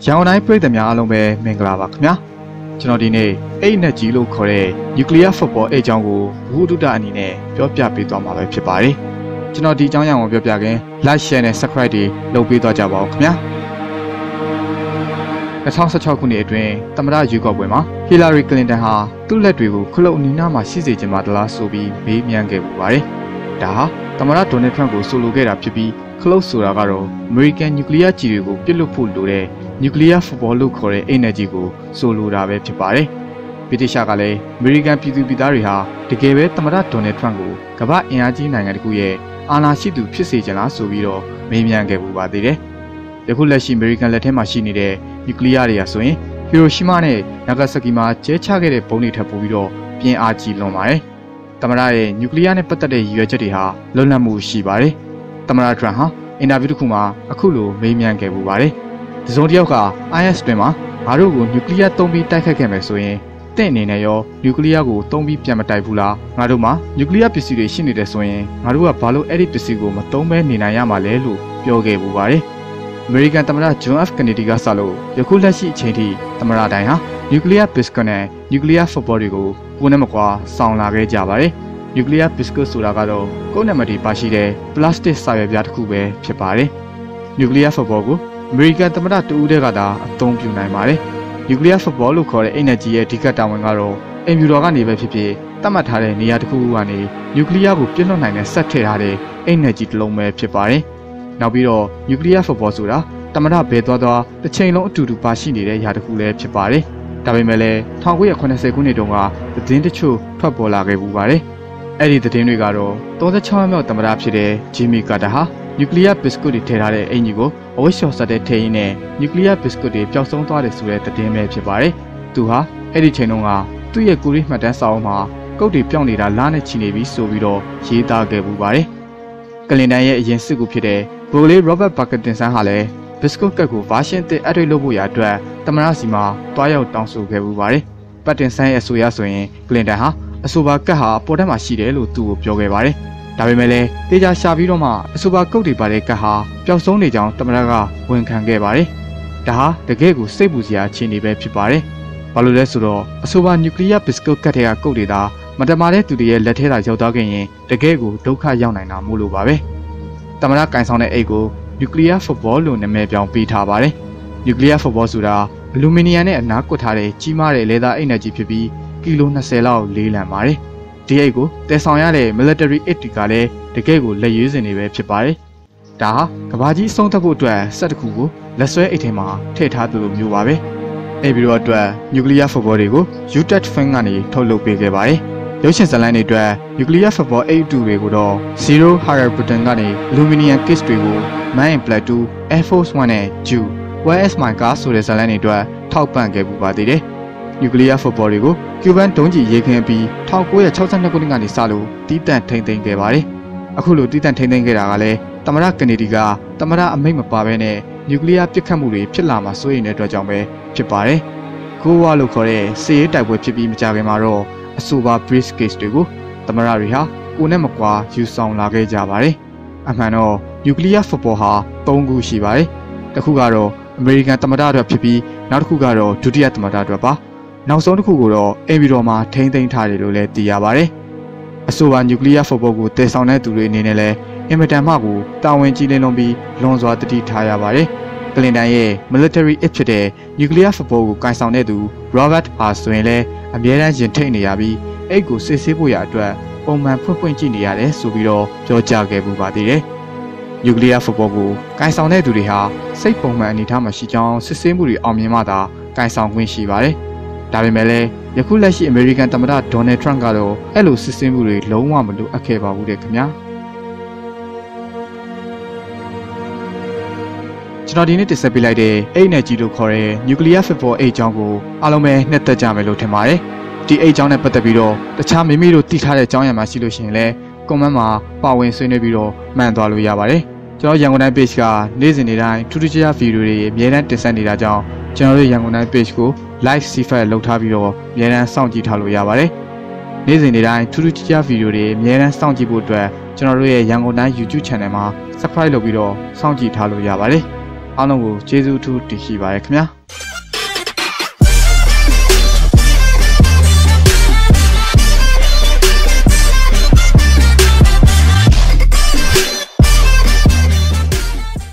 ရောင်တိုင်းပြည်သူများအားလုံးပဲမင်္ဂလာပါခင်ဗျာကျွန်တော်ဒီနေ့အိတ်နဲ့ကြီးလို့ခေါ်တဲ့ Nuclear Football အိတ်အကြောင်းကိုဘုဒ္ဓအနေနဲ့ပြောပြပေးသွားမှာပဲဖြစ်ပါတယ်ကျွန်တော်ဒီအကြောင်းအရာကိုပြောပြခင် Like Share နဲ့ Subscribe တွေလုပ်ပေးသွားကြပါဦးခင်ဗျာ2016ခုနှစ်အတွင်းသမ္မတရွေးကောက်ပွဲမှာ Hillary Clinton ဟာသူ့လက်တွေကိုခလုတ်အနီးနားမှာရှိစေချင်ပါသလားဆိုပြီးမေးမြန်းခဲ့ပူပါတယ်ဒါဟာသမ္မတ Donald Trump ကိုဆိုလိုခဲ့တာဖြစ်ပြီးခလုတ်ဆိုတာကတော့ American Nuclear ကြီးတွေကိုပြစ်လွတ်ဖို့လိုတဲ့ Nuclear Football လို့ခေါ်တဲ့အိတ်နယ်ကြီးကိုဆိုလိုတာပဲဖြစ်ပါတယ်ဗြိတိရှကလည်း American ပြည်သူပြည်သားတွေဟာတကယ်ပဲသမ္မတ Donald Trump ကိုကမ္ဘာအင်အားကြီးနိုင်ငံတစ်ခုရဲ့အာဏာရှိသူဖြစ်စေချင်လားဆိုပြီးတော့မေးမြန်းခဲ့ပူပါသေးတယ်ယခုလက်ရှိ American လက်ထဲမှာရှိနေတဲ့ Nuclear တွေကဆိုရင် Hiroshima နဲ့ Nagasaki မှာကျဲချခဲ့တဲ့ပုံတွေထပ်ပို့ပြီးတော့ပြင်းအားကြီးလွန်ပါတယ်သမ္မတရဲ့ Nuclear နဲ့ပတ်သက်တဲ့ရည်ရွယ်ချက်တွေဟာလွတ်လပ်မှုရှိပါတယ်သမ္မတ Trump ဟာအင်တာဗျူးတစ်ခုမှာအခုလိုမေးမြန်းခဲ့ပူပါတယ်တစုံတစ်ယောက်က IS တွင်မှာငါတို့ကို Nuclear သုံးပြီးတိုက်ခတ်ခဲ့မယ်ဆိုရင်တင့်အနေနဲ့ရော Nuclear ကိုသုံးပြီးပြန်မတိုက်ဘူးလားငါတို့မှာ Nuclear ပစ္စည်းတွေရှိနေတယ်ဆိုရင်ငါတို့ကဘာလို့အဲ့ဒီပစ္စည်းကိုမသုံးဘဲနေနိုင်ရမှာလဲလို့ပြောခဲ့ပူပါတယ်American သမ္မတ John F. Kennedy ကစလို့ယခုလက်ရှိအချိန်ထိသမ္မတတိုင်းဟာ Nuclear Biscuit နဲ့ Nuclear Football တွေကိုကိုယ်နဲ့မကွာဆောင်လာခဲ့ကြပါတယ်။ Nuclear Biscuit ဆိုတာကတော့ကိုယ်နဲ့မတီပါရှိတဲ့ပလတ်စတစ်စာရွက်ပြားတစ်ခုပဲဖြစ်ပါတယ်။ Nuclear Football ကို American သမ္မတတဦးတည်းကသာအသုံးပြုနိုင်ပါတယ်။ Nuclear Football လို့ခေါ်တဲ့အိတ်နယ်ကြီးရဲ့အဓိကတာဝန်ကတော့အင်ဖြူတော်ကနေပဲဖြစ်ဖြစ်သတ်မှတ်ထားတဲ့နေရာတစ်ခုကနေ Nuclear ကိုပြစ်လွှတ်နိုင်တဲ့ဆက်ထည့်ထားတဲ့အိတ်နယ်ကြီးတစ်လုံးပဲဖြစ်ပါတယ်။နောက်ပြီးတော့ Nuclear Football ဆိုတာသမ္မတဘဲသွားတစ်ချိန်လုံးအတူတူပါရှိနေတဲ့ຢာတစ်ခုလည်းဖြစ်ပါတယ်။ဒါပေမဲ့လည်း1980ခုနှစ်တုန်းကသတင်းတချို့ထွက်ပေါ်လာခဲ့ပူပါတယ်။အဲ့ဒီသတင်းတွေကတော့36မြောက်သမ္မတဖြစ်တဲ့ Jimmy Carter ဟာ Nuclear Biscuit တွေထည့်ထားတဲ့အင်ကြီးကိုအဝတ်လျှော်ဆက်တဲ့ထည့်ရင်းနဲ့ Nuclear Biscuit တွေပျောက်ဆုံးသွားတယ်ဆိုတဲ့သတင်းပဲဖြစ်ပါတယ်။သူဟာအဲ့ဒီချိန်တုန်းကသူ့ရဲ့ကိုရီးမှတ်တမ်းစာအုပ်မှာကုတ်တွေပြောင်းနေတာလားနဲ့ချီနေပြီဆိုပြီးတော့ရေးသားခဲ့ပူပါတယ်။ကလင်တန်ရဲ့အရင်စစ်ကူဖြစ်တဲ့ဗိုလ်လေး Robert Parkinson ဟာလည်းBiscuit ကတ်ကိုဗာရှင်းတစ်အထွေလုပ်ဖို့ရာအတွက်သမ္မတစီမှာတွားရောက်တောင်းဆိုခဲ့ပူပါတယ်။ပတ်တင်ဆန်းရဲ့အဆိုအရဆိုရင်ကလင်တန်ဟာအဆိုပါကတ်ဟာပေါ်တက်မှာရှိတယ်လို့သူ့ကိုပြောခဲ့ပါတယ်။ဒါပေမဲ့လည်းတေချာရှာပြီးတော့မှအဆိုပါကုတ်တွေပါတဲ့ကတ်ဟာပျောက်ဆုံးနေကြောင်းသမ္မတကဝန်ခံခဲ့ပါတယ်။ဒါဟာတကယ်ကိုစိတ်ပူစရာအခြေအနေပဲဖြစ်ပါတယ်။ဘာလို့လဲဆိုတော့အဆိုပါ Nuclear Biscuit ကတ်တွေကကုတ်တွေသာမတမာတဲ့သူတွေရဲ့လက်ထဲသာရောက်သွားခဲ့ရင်တကယ်ကိုဒုက္ခရောက်နိုင်တာမို့လို့ပါပဲ။သမ္မတကင်ဆောင်တဲ့အိတ်ကိုNuclear Football လို့နာမည်ပြောင်းပေးထားပါတယ်။ Nuclear Football ဆိုတာအလူမီနီယံနဲ့အနားကွတ်ထားတဲ့ကြီးမားတဲ့လေသာအိတ်နယ်ကြီးဖြစ်ပြီးကီလို20လောက်လေးလံပါတယ်။ဒီအိတ်ကိုတည်ဆောင်ရတဲ့ military aid ကလည်းတကယ့်ကိုလက်ရွေးစင်တွေပဲဖြစ်ပါတယ်။ဒါဟာကဘာကြီးအဆုံးသတ်ဖို့အတွက်ဆက်တစ်ခုကိုလက်ဆွဲအိတ်ထဲမှာထည့်ထားသလိုမျိုးပါပဲ။အဲ့ပြီးတော့အတွက် Nuclear Football တွေကို UTET Fan ကနေထုတ်လုပ်ပေးခဲ့ပါတယ်။ရုပ်ရှင်ဇာတ်လမ်းတွေအတွက် Nuclear Football အိတ်တူတွေကိုတော့ Zero Hair Button ကနေ Aluminium Case တွေကို Man in Black 2 Air Force One နဲ့ Jew Where's My Car ဆိုတဲ့ဇာတ်လမ်းတွေအတွက်ထောက်ပံ့ခဲ့ပူပါသေးတယ်။ Nuclear Football တွေကို Cuban ဒုံးကျည်ရေးခင်းပြီး1962ခုနှစ်ကနေစလို့တီးတန့်ထိန်းသိမ်းခဲ့ပါတယ်။အခုလိုတီးတန့်ထိန်းသိမ်းခဲ့တာကလည်းသမ္မတကနေဒီကသမ္မတအမိန့်မပါဘဲနဲ့ Nuclear ပစ်ခတ်မှုတွေဖြစ်လာမှာစိုးရိမ်တဲ့အတွက်ကြောင့်ပဲဖြစ်ပါတယ်။ Cold War လို့ခေါ်တဲ့စစ်ရေးတိုက်ပွဲဖြစ်ပြီးမကြခင်မှာတော့အဆိုပါ briefcase တွေကိုသမ္မတတွေဟာကိုယ်နဲ့မကွာယူဆောင်လာခဲ့ကြပါတယ်။အမှန်တော့ Nuclear Football ဟာ3ခုရှိပါတယ်။တစ်ခုကတော့ American သမ္မတအတွက်ဖြစ်ပြီးနောက်တစ်ခုကတော့ဒုတိယသမ္မတအတွက်ပါ။နောက်ဆုံးတစ်ခုကတော့အင်ဗီတော်မှာထိန်းသိမ်းထားတယ်လို့လည်းသိရပါတယ်။အဆိုပါ Nuclear Football ကိုတည်ဆောင်တဲ့သူတွေအနေနဲ့လည်းအင်မတန်မှကိုတာဝန်ကြီးလင်းလုံးပြီးလွန်စွာတတိထားရပါတယ်။ကလင်တန်ရဲ့ military aid ဖြစ်တဲ့ Nuclear Football ကိုကင်ဆောင်တဲ့သူ Robert ဟာဆိုရင်လည်းအမြဲတမ်းရင်ထိတ်နေရပြီးအိတ်ကိုစစ်ဆေးဖို့ရအတွက်ပုံမှန်ဖွင့်ကြည့်နေရတယ်ဆိုပြီးတော့ပြောကြားခဲ့ပူပါသေးတယ်။ Nuclear Football ကိုကင်ဆောင်တဲ့သူတွေဟာစိတ်ပုံမှန်အနေထားမှာရှိကြောင်းစစ်ဆေးမှုတွေအောင်မြင်မှသာကင်ဆောင်ခွင့်ရှိပါတယ်။ဒါပေမဲ့လည်းယခုလက်ရှိ American သမ္မတ Donald Trump ကတော့အဲ့လိုစစ်ဆေးမှုတွေလုံးဝမလိုအပ်ခဲ့ပါဘူးတဲ့ခင်ဗျာ။ကျွန်တော်ဒီနေ့တင်ဆက်ပေးလိုက်တဲ့အိတ်နဲ့ကြီးလို့ခေါ်တဲ့ Nuclear Football အိတ်အကြောင်းကိုအားလုံးပဲနှစ်သက်ကြမယ်လို့ထင်ပါတယ်။ဒီအိတ်အကြောင်းနဲ့ပတ်သက်ပြီးတော့တခြားမိမိတို့သိထားတဲ့အကြောင်းအရာမှရှိလို့ရှိရင်လည်း comment မှာပါဝင်ဆွေးနွေးပြီးတော့မှန်သွားလို့ရပါတယ်။ကျွန်တော်ရန်ကုန်တိုင်း page ကနေ့စဉ်နေ့တိုင်းထူးထူးခြားခြားဗီဒီယိုတွေအများအားတင်ဆက်နေတာကြောင့်ကျွန်တော်တို့ရန်ကုန်တိုင်း page ကို like CFA လုပ်ထားပြီးတော့အများအားစောင့်ကြည့်ထားလို့ရပါတယ်။နေ့စဉ်နေ့တိုင်းထူးထူးခြားခြားဗီဒီယိုတွေအများအားစောင့်ကြည့်ဖို့အတွက်ကျွန်တော်တို့ရဲ့ရန်ကုန်တိုင်း YouTube channel မှာ subscribe လုပ်ပြီးတော့စောင့်ကြည့်ထားလို့ရပါတယ်။အားလုံးကိုကျေးဇူးအထူးတင်ရှိပါရခင်ဗျာ